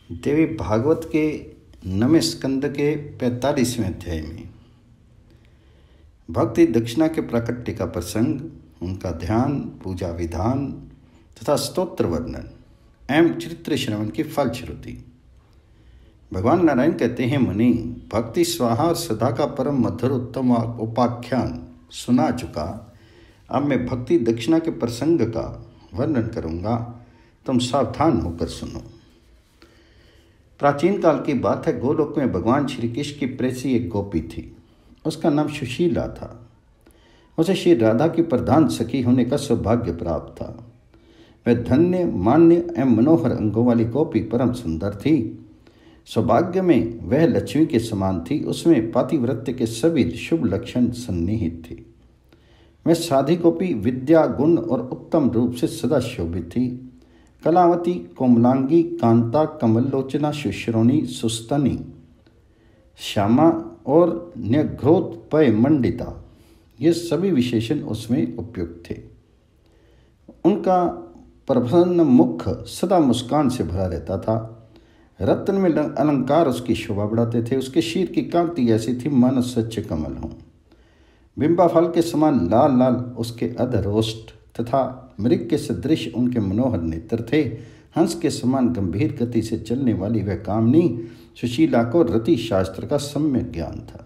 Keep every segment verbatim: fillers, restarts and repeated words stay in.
देवी भागवत के नवें स्कंद के पैंतालीसवें अध्याय में भक्ति दक्षिणा के प्राकट्य का प्रसंग, उनका ध्यान, पूजा विधान तथा स्तोत्र वर्णन एवं चरित्र श्रवण की फलश्रुति। भगवान नारायण कहते हैं, मुनि, भक्ति स्वाहा और सदा का परम मधुर उत्तम उपाख्यान सुना चुका। अब मैं भक्ति दक्षिणा के प्रसंग का वर्णन करूंगा, तुम सावधान होकर सुनो। प्राचीन काल की बात है। गोलोक में भगवान श्री कृष्ण की प्रेसी एक गोपी थी। उसका नाम सुशीला था। उसे श्री राधा की प्रधान सखी होने का सौभाग्य प्राप्त था। वह धन्य, मान्य एवं मनोहर अंगों वाली गोपी परम सुंदर थी। सौभाग्य में वह लक्ष्मी के समान थी। उसमें पातिव्रत्य के सभी शुभ लक्षण सन्निहित थे। वह साधी गोपी विद्या, गुण और उत्तम रूप से सदा शोभित थी। कलावती, कोमलांगी, कांता, कमललोचना, शुश्रोणी, सुस्तनी, श्यामा और न्यग्रोत्पय मंडिता, ये सभी विशेषण उसमें उपयुक्त थे। उनका प्रसन्न मुख सदा मुस्कान से भरा रहता था। रत्न में अलंकार उसकी शोभा बढ़ाते थे। उसके शीर की कांति ऐसी थी मानो सच्चे कमल हों। बिंबा फल के समान लाल लाल उसके अधरोष्ट तथा मृग के सदृश उनके मनोहर नेत्र थे। हंस के समान गंभीर गति से चलने वाली वह कामनी सुशीला को रति शास्त्र का सम्यक ज्ञान था।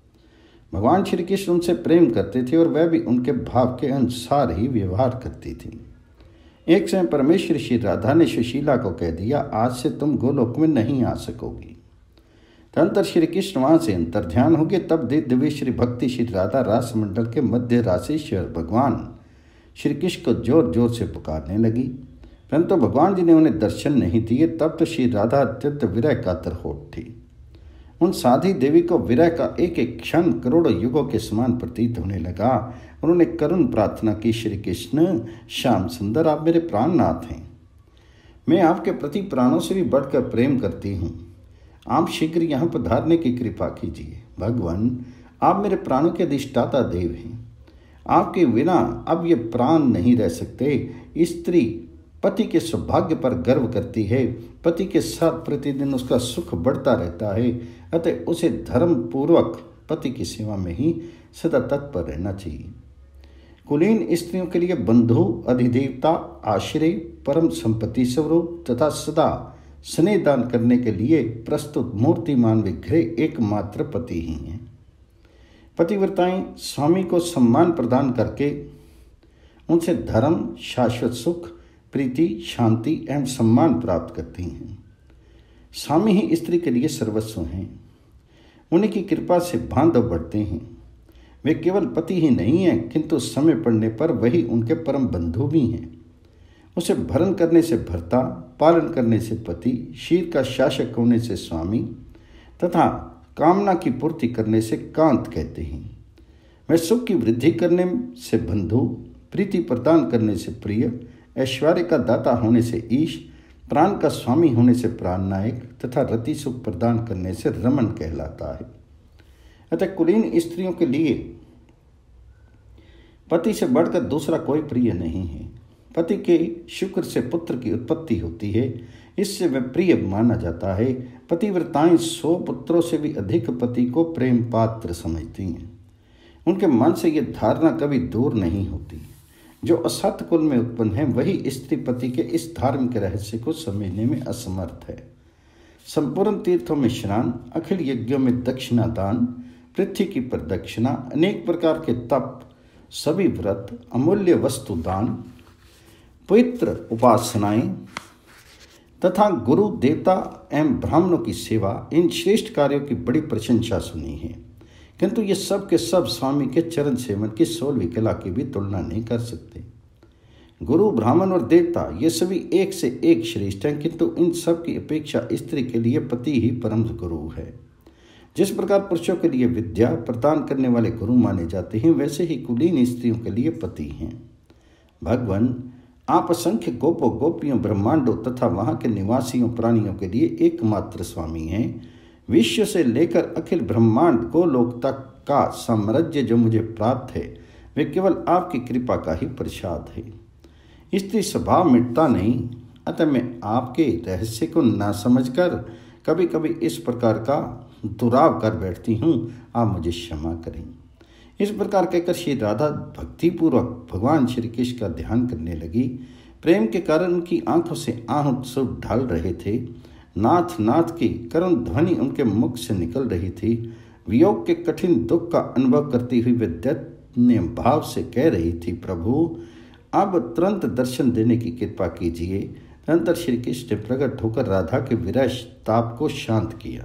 भगवान श्री कृष्ण उनसे प्रेम करते थे और वह भी उनके भाव के अनुसार ही व्यवहार करती थी। एक समय परमेश्वर श्री राधा ने सुशीला को कह दिया, आज से तुम गोलोक में नहीं आ सकोगी। तदंतर श्री कृष्ण वहां से अंतर्ध्यान हो गए। तब दिव्य श्री भक्ति श्री राधा रास मंडल के मध्य राशेश्वर भगवान श्री कृष्ण को जोर जोर से पुकारने लगी, परंतु भगवान जी ने उन्हें दर्शन नहीं दिए। तब तो श्री राधा अत्यंत विरह कातर होठ थी। उन साधी देवी को विरह का एक एक क्षण करोड़ों युगों के समान प्रतीत होने लगा। उन्होंने करुण प्रार्थना की, श्री कृष्ण, श्याम सुंदर, आप मेरे प्राणनाथ हैं। मैं आपके प्रति प्राणों से भी बढ़कर प्रेम करती हूँ। आप शीघ्र यहाँ पधारने की कृपा कीजिए। भगवान, आप मेरे प्राणों के अधिष्ठाता देव हैं। आपके बिना अब ये प्राण नहीं रह सकते। स्त्री पति के सौभाग्य पर गर्व करती है। पति के साथ प्रतिदिन उसका सुख बढ़ता रहता है। अतः उसे धर्म पूर्वक पति की सेवा में ही सदा तत्पर रहना चाहिए। कुलीन स्त्रियों के लिए बंधु, अधिदेवता, आश्रय, परम संपत्ति स्वरूप तथा सदा स्नेह दान करने के लिए प्रस्तुत मूर्तिमान विग्रह एकमात्र पति ही हैं। पतिव्रताएं स्वामी को सम्मान प्रदान करके उनसे धर्म, शाश्वत सुख, प्रीति, शांति एवं सम्मान प्राप्त करती हैं। स्वामी ही स्त्री के लिए सर्वस्व हैं। उन्हीं की कृपा से बांधव बढ़ते हैं। वे केवल पति ही नहीं हैं, किंतु समय पड़ने पर वही उनके परम बंधु भी हैं। उसे भरण करने से भर्ता, पालन करने से पति, शीर का शासक होने से स्वामी तथा कामना की पूर्ति करने से कांत कहते हैं। वह सुख की वृद्धि करने से बंधु, प्रीति प्रदान करने से प्रिय, ऐश्वर्य का दाता होने से ईश, प्राण का स्वामी होने से प्राणनायक तथा रति सुख प्रदान करने से रमन कहलाता है। अतः कुलीन स्त्रियों के लिए पति से बढ़कर दूसरा कोई प्रिय नहीं है। पति के शुक्र से पुत्र की उत्पत्ति होती है, इससे वह प्रिय माना जाता है। पतिव्रताएं सौ पुत्रों से भी अधिक पति को प्रेम पात्र समझती हैं। उनके मन से यह धारणा कभी दूर नहीं होती। जो असत कुल में उत्पन्न है वही स्त्री पति के इस धार्मिक रहस्य को समझने में असमर्थ है। संपूर्ण तीर्थों में स्नान, अखिल यज्ञों में दक्षिणा दान, पृथ्वी की प्रदक्षिणा, अनेक प्रकार के तप, सभी व्रत, अमूल्य वस्तु दान, पवित्र उपासनाएं तथा गुरु, देवता एवं ब्राह्मणों की सेवा, इन श्रेष्ठ कार्यों की बड़ी प्रशंसा सुनी है। किंतु ये सब के सब स्वामी के चरण सेवन की सोलहवीं कला की भी तुलना नहीं कर सकते। गुरु, ब्राह्मण और देवता ये सभी एक से एक श्रेष्ठ हैं, किंतु इन सब की अपेक्षा स्त्री के लिए पति ही परम गुरु है। जिस प्रकार पुरुषों के लिए विद्या प्रदान करने वाले गुरु माने जाते हैं, वैसे ही कुलीन स्त्रियों के लिए पति हैं। भगवान, आप असंख्य गोपों, गोपियों, ब्रह्मांडों तथा वहाँ के निवासियों प्राणियों के लिए एकमात्र स्वामी हैं। विश्व से लेकर अखिल ब्रह्मांड गोलोक तक का साम्राज्य जो मुझे प्राप्त है, वे केवल आपकी कृपा का ही प्रसाद है। स्त्री स्वभाव मिटता नहीं, अतः मैं आपके रहस्य को ना समझकर कभी कभी इस प्रकार का दुराव कर बैठती हूँ, आप मुझे क्षमा करें। इस प्रकार कहकर श्री राधा भक्तिपूर्वक भगवान श्री कृष्ण का ध्यान करने लगी। प्रेम के कारण उनकी आंखों से आंसू ढल रहे थे। नाथ नाथ की करुण ध्वनि उनके मुख से निकल रही थी। वियोग के कठिन दुख का अनुभव करती हुई वे दैन्य भाव से कह रही थी, प्रभु अब तुरंत दर्शन देने की कृपा कीजिए। तदनंतर श्री कृष्ण ने प्रकट होकर राधा के विरह ताप को शांत किया।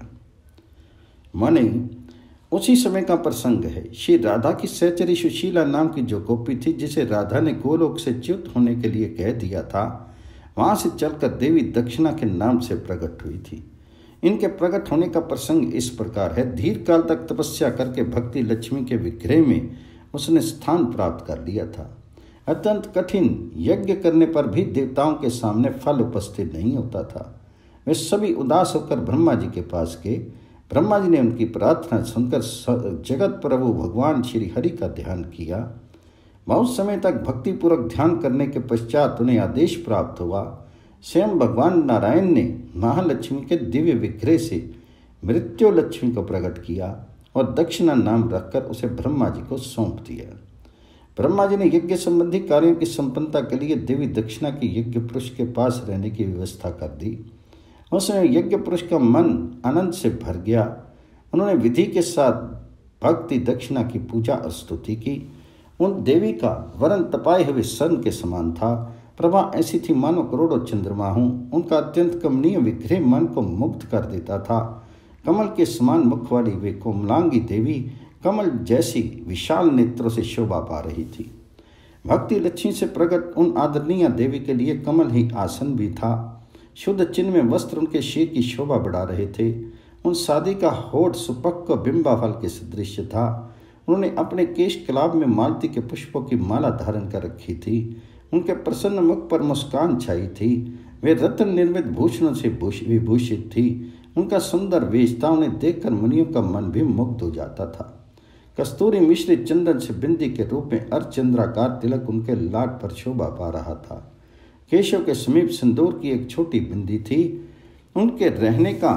माने उसी समय का प्रसंग है। श्री राधा की सहचरी सुशीला नाम की जो गोपी थी, जिसे राधा ने गोलोक से च्युत होने के लिए कह दिया था, वहां से चलकर देवी दक्षिणा के नाम से प्रकट हुई थी। इनके प्रकट होने का प्रसंग इस प्रकार है। दीर्घ काल तक तपस्या करके भक्ति लक्ष्मी के विग्रह में उसने स्थान प्राप्त कर लिया था। अत्यंत कठिन यज्ञ करने पर भी देवताओं के सामने फल उपस्थित नहीं होता था। वे सभी उदास होकर ब्रह्मा जी के पास गए। ब्रह्मा जी ने उनकी प्रार्थना सुनकर जगत प्रभु भगवान श्री हरि का ध्यान किया। बहुत समय तक भक्तिपूर्वक ध्यान करने के पश्चात उन्हें आदेश प्राप्त हुआ। स्वयं भगवान नारायण ने महालक्ष्मी के दिव्य विग्रह से मृत्यु लक्ष्मी को प्रकट किया और दक्षिणा नाम रखकर उसे ब्रह्मा जी को सौंप दिया। ब्रह्मा जी ने यज्ञ संबंधी कार्यों की संपन्नता के लिए देवी दक्षिणा के यज्ञ पुरुष के पास रहने की व्यवस्था कर दी। उसमें यज्ञ पुरुष का मन आनंद से भर गया। उन्होंने विधि के साथ भक्ति दक्षिणा की पूजा और स्तुति की। उन देवी का वरण तपाए हुए सन के समान था। प्रभा ऐसी थी मानो करोड़ों चंद्रमा हों। उनका अत्यंत कमनीय विग्रह मन को मुग्ध कर देता था। कमल के समान मुख वाली वे कोमलांगी देवी कमल जैसी विशाल नेत्रों से शोभा पा रही थी। भक्ति लक्ष्मी से प्रकट उन आदरणीय देवी के लिए कमल ही आसन भी था। शुद्ध चिन्ह में वस्त्र उनके शीर की शोभा बढ़ा रहे थे। उन शादी का होठ सुपक्व बिंबाफल के सदृश था। उन्होंने अपने केश कलाब में मालती के पुष्पों की माला धारण कर रखी थी। उनके प्रसन्न मुख पर मुस्कान छाई थी। वे रत्न निर्मित भूषणों से विभूषित थी। उनका सुंदर वेश था, उन्हें देखकर मुनियों का मन भी मुग्ध हो जाता था। कस्तूरी मिश्रित चंदन से बिंदी के रूप में अर्धचंद्राकार तिलक उनके लाट पर शोभा पा रहा था। केशों के समीप सिंदूर की एक छोटी बिंदी थी। उनके रहने का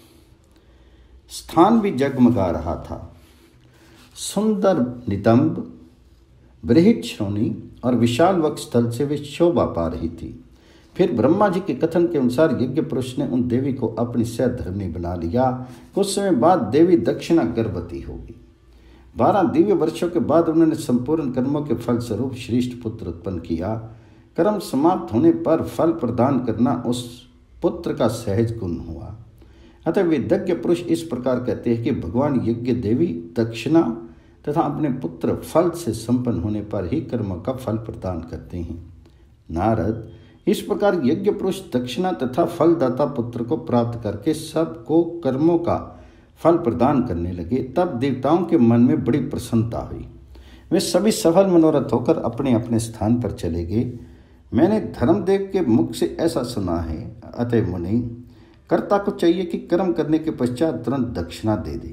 स्थान भी जगमगा रहा था। सुंदर नितंब, बृहद श्रोणी और विशाल वक्षस्थल से वे शोभा पा रही थी। फिर ब्रह्मा जी के कथन के अनुसार यज्ञ पुरुष ने उन देवी को अपनी सहधर्मिणी बना लिया। कुछ समय बाद देवी दक्षिणा गर्भवती होगी। बारह दिव्य वर्षों के बाद उन्होंने संपूर्ण कर्मों के फल स्वरूप श्रेष्ठ पुत्र उत्पन्न किया। कर्म समाप्त होने पर फल प्रदान करना उस पुत्र का सहज गुण हुआ। अतः वेदज्ञ पुरुष इस प्रकार कहते हैं कि भगवान यज्ञ देवी दक्षिणा तथा अपने पुत्र फल से संपन्न होने पर ही कर्म का फल प्रदान करते हैं। नारद, इस प्रकार यज्ञ पुरुष दक्षिणा तथा फलदाता पुत्र को प्राप्त करके सबको कर्मों का फल प्रदान करने लगे। तब देवताओं के मन में बड़ी प्रसन्नता हुई। वे सभी सफल मनोरथ होकर अपने अपने स्थान पर चले गए। मैंने धर्मदेव के मुख से ऐसा सुना है, अतः मुनि, कर्ता को चाहिए कि कर्म करने के पश्चात तुरंत दक्षिणा दे दे,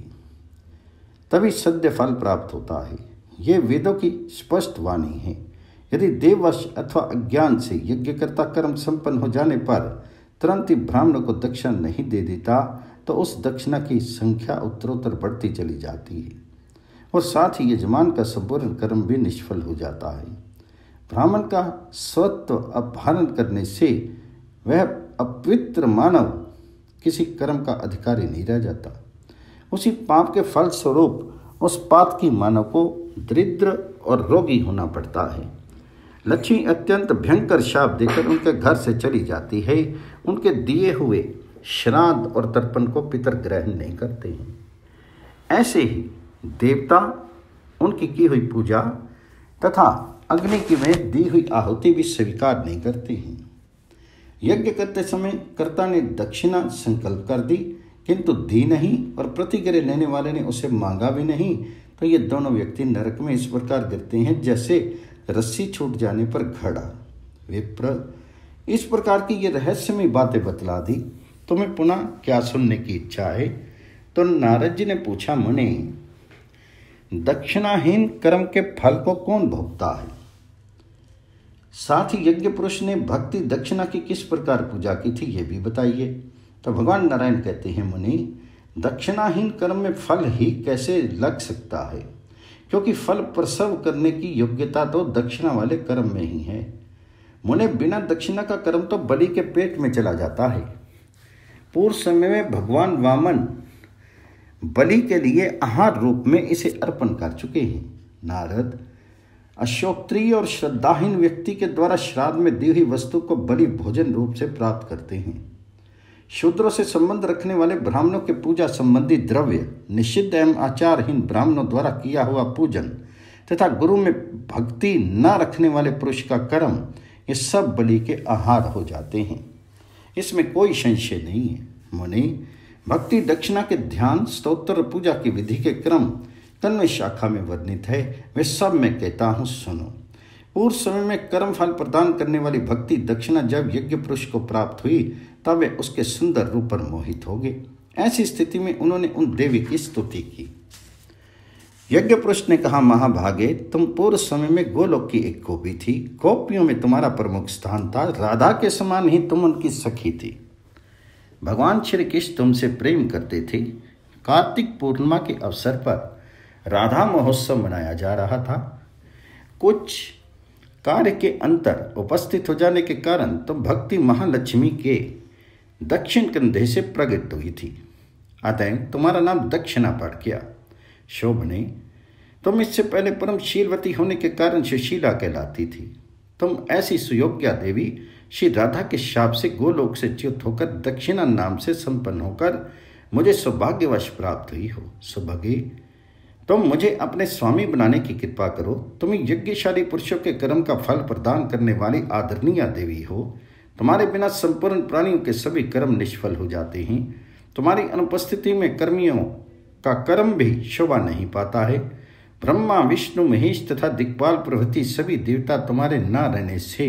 तभी सद्य फल प्राप्त होता है। ये वेदों की स्पष्ट वाणी है। यदि देववश अथवा अज्ञान से यज्ञकर्ता कर्म संपन्न हो जाने पर तुरंत ही ब्राह्मण को दक्षिणा नहीं दे देता तो उस दक्षिणा की संख्या उत्तरोत्तर बढ़ती चली जाती है और साथ ही यजमान का संपूर्ण कर्म भी निष्फल हो जाता है। ब्राह्मण का स्वत्व अपहरण करने से वह अपवित्र मानव किसी कर्म का अधिकारी नहीं रह जाता। उसी पाप के फल स्वरूप उस पातकी मानव को दरिद्र और रोगी होना पड़ता है। लक्ष्मी अत्यंत भयंकर शाप देकर उनके घर से चली जाती है। उनके दिए हुए श्राद्ध और तर्पण को पितर ग्रहण नहीं करते हैं। ऐसे ही देवता उनकी की हुई पूजा तथा अग्नि की में दी हुई आहुति भी स्वीकार नहीं करते हैं। यज्ञ करते समय कर्ता ने दक्षिणा संकल्प कर दी किंतु दी नहीं और प्रतिग्रह लेने वाले ने उसे मांगा भी नहीं, तो ये दोनों व्यक्ति नरक में इस प्रकार गिरते हैं जैसे रस्सी छूट जाने पर घड़ा। विप्र, इस प्रकार की ये रहस्यमय बातें बतला दी, तुम्हें पुनः क्या सुनने की इच्छा है? तो नारद जी ने पूछा, मुनि, दक्षिणाहीन कर्म के फल को कौन भोगता है? साथ ही यज्ञ पुरुष ने भक्ति दक्षिणा की किस प्रकार पूजा की थी ये भी बताइए। तो भगवान नारायण कहते हैं, मुनि, दक्षिणाहीन कर्म में फल ही कैसे लग सकता है, क्योंकि फल प्रसव करने की योग्यता तो दक्षिणा वाले कर्म में ही है। मुने, बिना दक्षिणा का कर्म तो बलि के पेट में चला जाता है। पूर्व समय में भगवान वामन बलि के लिए आहार रूप में इसे अर्पण कर चुके हैं। नारद, अशोक्त्रीय और श्रद्धाहीन व्यक्ति के द्वारा श्राद्ध में दी हुई वस्तु को बलि भोजन रूप से प्राप्त करते हैं। शूद्रों से संबंध रखने वाले ब्राह्मणों के पूजा संबंधी द्रव्य, निषिद्ध एवं आचारहीन ब्राह्मणों द्वारा किया हुआ पूजन तथा गुरु में भक्ति न रखने वाले पुरुष का कर्म, ये सब बलि के आहार हो जाते हैं। इसमें कोई संशय नहीं है। मुनि, भक्ति दक्षिणा के ध्यान, स्तोत्र, पूजा की विधि के क्रम तन्मय शाखा में वर्णित है, वे सब मैं कहता हूँ, सुनो। पूर्व समय में कर्म फल प्रदान करने वाली भक्ति दक्षिणा जब यज्ञ पुरुष को प्राप्त हुई तब वे उसके सुंदर रूप पर मोहित हो गए। ऐसी स्थिति में उन्होंने उन देवी की स्तुति की। यज्ञ पुरुष ने कहा, महाभागे, तुम पूर्व समय में गोलोक की एक गोपी थी। गोपियों में तुम्हारा प्रमुख स्थान था। राधा के समान ही तुम उनकी सखी थी। भगवान श्री कृष्ण तुमसे प्रेम करते थे। कार्तिक पूर्णिमा के अवसर पर राधा महोत्सव मनाया जा रहा था। कुछ कार्य के अंतर उपस्थित हो जाने के कारण तुम भक्ति महालक्ष्मी के दक्षिण कंधे से प्रकट हुई थी। अतः तुम्हारा नाम दक्षिणा पड़ गया। शोभने, तुम इससे पहले परम शीलवती होने के कारण सुशीला कहलाती थी। तुम ऐसी सुयोग्या देवी श्री राधा के शाप से गोलोक से च्युत होकर दक्षिणा नाम से संपन्न होकर मुझे सौभाग्यवश प्राप्त हुई हो। सुभगे, तुम मुझे अपने स्वामी बनाने की कृपा करो। तुम यज्ञशाली पुरुषों के कर्म का फल प्रदान करने वाली आदरणीय देवी हो। तुम्हारे बिना संपूर्ण प्राणियों के सभी कर्म निष्फल हो जाते हैं। तुम्हारी अनुपस्थिति में कर्मियों का कर्म भी शोभा नहीं पाता है। ब्रह्मा, विष्णु, महेश तथा दिक्पाल प्रभृति सभी देवता तुम्हारे न रहने से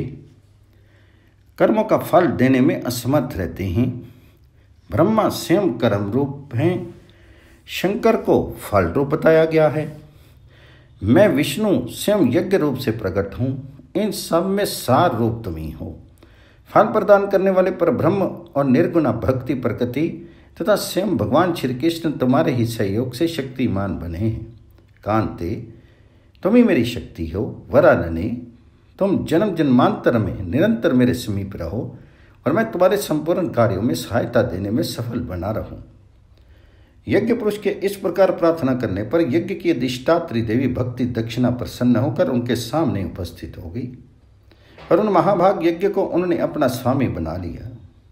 कर्मों का फल देने में असमर्थ रहते हैं। ब्रह्मा स्वयं कर्म रूप हैं, शंकर को फल रूप बताया गया है। मैं विष्णु स्वयं यज्ञ रूप से प्रकट हूँ। इन सब में सार रूप तुम ही हो। फल प्रदान करने वाले पर ब्रह्म और निर्गुणा भक्ति प्रकृति तथा स्वयं भगवान श्री कृष्ण तुम्हारे ही सहयोग से शक्तिमान बने हैं। कांते, तुम ही मेरी शक्ति हो। वरानने, तुम जन्म जन्मांतर में निरंतर मेरे समीप रहो और मैं तुम्हारे संपूर्ण कार्यों में सहायता देने में सफल बना रहूं। यज्ञ पुरुष के इस प्रकार प्रार्थना करने पर यज्ञ की अधिष्ठात्री देवी भक्ति दक्षिणा प्रसन्न होकर उनके सामने उपस्थित हो गई और उन महाभाग यज्ञ को उन्होंने अपना स्वामी बना लिया।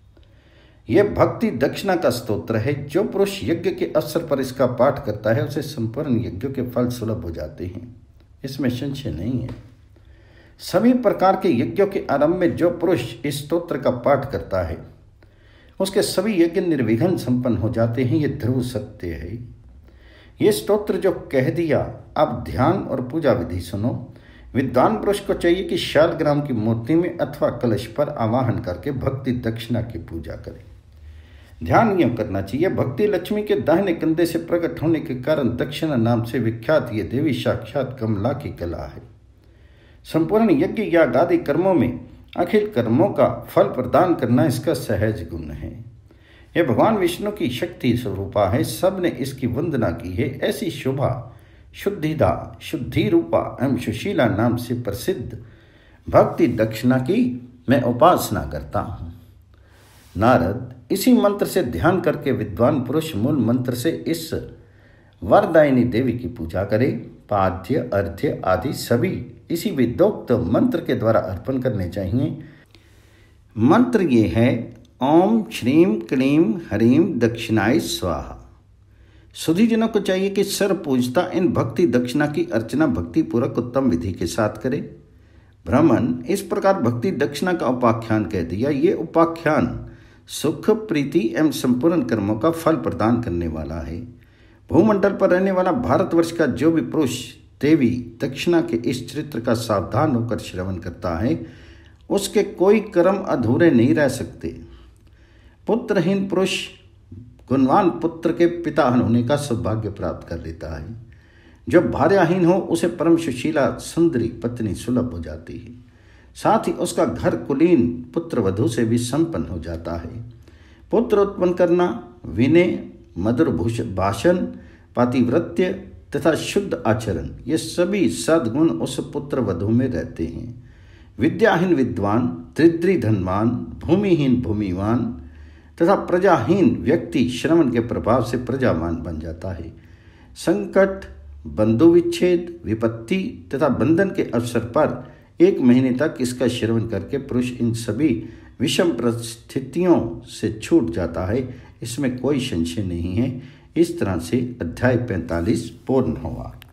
यह भक्ति दक्षिणा का स्तोत्र है। जो पुरुष यज्ञ के अवसर पर इसका पाठ करता है उसे संपूर्ण यज्ञों के फल सुलभ हो जाते हैं। इसमें संशय नहीं है। सभी प्रकार के यज्ञों के आरंभ में जो पुरुष इस स्तोत्र का पाठ करता है उसके सभी यज्ञ निर्विघ्न संपन्न हो जाते हैं। ये ध्रुव सत्य है। ये स्तोत्र जो कह दिया, अब ध्यान और पूजा विधि सुनो। विद्वान पुरुष को चाहिए कि शालग्राम की मूर्ति में अथवा कलश पर आवाहन करके भक्ति दक्षिणा की पूजा करे। ध्यान यह करना चाहिए, भक्ति लक्ष्मी के दाहिने कंधे से प्रकट होने के कारण दक्षिणा नाम से विख्यात ये देवी साक्षात कमला की कला है। संपूर्ण यज्ञ याग आदि कर्मों में अखिल कर्मों का फल प्रदान करना इसका सहज गुण है। यह भगवान विष्णु की शक्ति स्वरूपा है। सब ने इसकी वंदना की है। ऐसी शोभा शुद्धिदा, शुद्धि रूपा एवं सुशीला नाम से प्रसिद्ध भक्ति दक्षिणा की मैं उपासना करता हूँ। नारद, इसी मंत्र से ध्यान करके विद्वान पुरुष मूल मंत्र से इस वरदायिनी देवी की पूजा करे। पाद्य, अर्घ्य आदि सभी इसी विदोक्त मंत्र के द्वारा अर्पण करने चाहिए। मंत्र ये है, ओम श्रीम क्लीम हरीम दक्षिणाय स्वाहा। सुधीजनों को चाहिए कि सर्व पूजता इन भक्ति दक्षिणा की अर्चना भक्ति पूर्वक उत्तम विधि के साथ करे। ब्राह्मण, इस प्रकार भक्ति दक्षिणा का उपाख्यान कह दिया। ये उपाख्यान सुख, प्रीति एवं संपूर्ण कर्मों का फल प्रदान करने वाला है। भूमंडल पर रहने वाला भारतवर्ष का जो भी पुरुष देवी दक्षिणा के इस चरित्र का सावधान होकर श्रवण करता है उसके कोई कर्म अधूरे नहीं रह सकते। पुत्रहीन पुरुष गुणवान पुत्र के पिता होने का सौभाग्य प्राप्त कर लेता है। जो भार्याहीन हो उसे परम सुशीला सुंदरी पत्नी सुलभ हो जाती है। साथ ही उसका घर कुलीन पुत्र वधु से भी संपन्न हो जाता है। पुत्र उत्पन्न करना, विनय, मधुर भाषण, पातिव्रत्य तथा शुद्ध आचरण, ये सभी सद्गुण उस पुत्र वधु में रहते हैं। विद्याहीन विद्वान, दरिद्री धनवान, भूमिहीन भूमिवान तथा प्रजाहीन व्यक्ति श्रवण के प्रभाव से प्रजावान बन जाता है। संकट, बंधु विच्छेद, विपत्ति तथा बंधन के अवसर पर एक महीने तक इसका श्रवण करके पुरुष इन सभी विषम परिस्थितियों से छूट जाता है, इसमें कोई संशय नहीं है। इस तरह से अध्याय पैंतालीस पूर्ण हुआ।